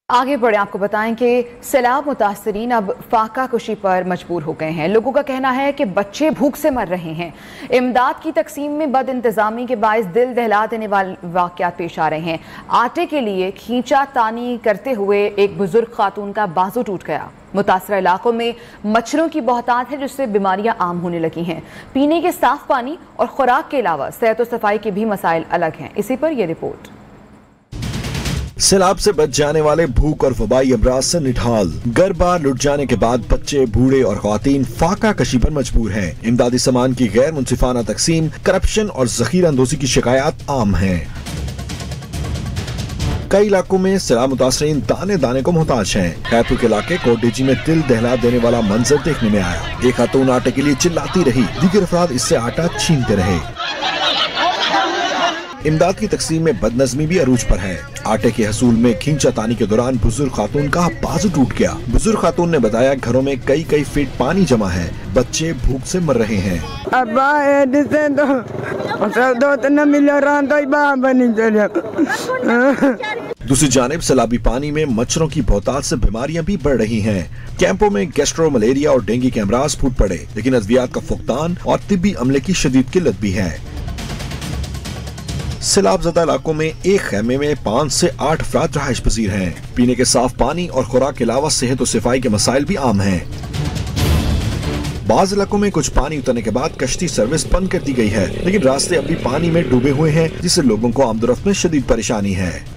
आगे बढ़े आपको बताएं कि सैलाब मुतासरीन अब फाका कुशी पर मजबूर हो गए हैं। लोगों का कहना है कि बच्चे भूख से मर रहे हैं। इमदाद की तकसीम में बद इंतजामी के बायस दिल दहला देने वाले वाक़यात पेश आ रहे हैं। आटे के लिए खींचा तानी करते हुए एक बुजुर्ग खातून का बाजू टूट गया। मुतासरा इलाकों में मच्छरों की बहुतायत है, जिससे बीमारियां आम होने लगी हैं। पीने के साफ पानी और खुराक के अलावा सेहत और सफाई के भी मसाइल अलग हैं। इसी पर यह रिपोर्ट। सैलाब से बच जाने वाले भूख और वबाई अमराज से निढाल। घर बार लुट जाने के बाद बच्चे, बूढ़े और खवातीन फाका कशी पर मजबूर हैं। इमदादी सामान की गैर मुंसिफाना तकसीम, करप्शन और जखीरा अंदोजी की शिकायत आम हैं। कई इलाकों में सैलाब मुतासरीन दाने दाने को मोहताज हैं। खैरपुर के इलाके कोटडीजी में दिल दहला देने वाला मंजर देखने में आया। एक खातून आटे के लिए चिल्लाती रही, दीगर अफराद इससे आटा छीनते रहे। इमदाद की तकसीम में बदनज़मी भी अरूज पर है। आटे के हसूल में खींचातानी के दौरान बुजुर्ग खातून का बाजू टूट गया। बुजुर्ग खातून ने बताया, घरों में कई फीट पानी जमा है, बच्चे भूख से मर रहे हैं। दूसरी जानिब सैलाबी पानी में मच्छरों की बहुतायत से बीमारियां भी बढ़ रही हैं। कैंपों में गैस्ट्रो, मलेरिया और डेंगू के अमराज फूट पड़े, लेकिन अद्वियात का फुकदान और तिब्बी अमले की शदीद किल्लत भी है। सैलाब ज़दा इलाकों में एक खेमे में 5 से 8 अफराद रहायश पजीर हैं। पीने के साफ पानी और खुराक के अलावा सेहत और सफाई के मसाइल भी आम हैं। बाज़ इलाकों में कुछ पानी उतरने के बाद कश्ती सर्विस बंद कर दी गई है, लेकिन रास्ते अभी पानी में डूबे हुए हैं, जिससे लोगों को आमदोरफ्त में शदीद परेशानी है।